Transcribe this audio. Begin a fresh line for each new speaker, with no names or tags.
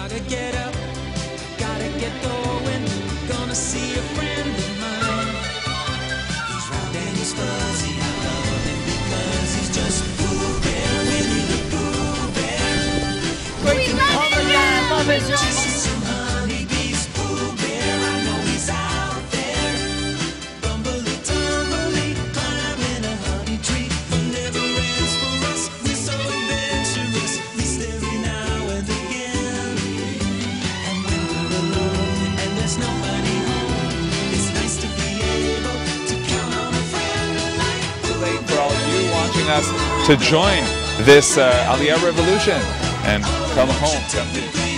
Gotta get up, gotta get going. Gonna see a friend of mine. He's round and he's fuzzy. I love him because he's just Pooh Bear, Winnie the Pooh Bear.
We love it, yeah, I love it.
Chasing some honeybees, Pooh Bear. I know he's out there. Bumbly tumbly, climbing a honey tree. Never ends for us. We're so adventurous. We stare now and again. And when we're alone and there's nobody home, it's nice to be able to count on a friend like Pooh
Late for all of you watching us to join this Aliyah revolution and come home.
Bear.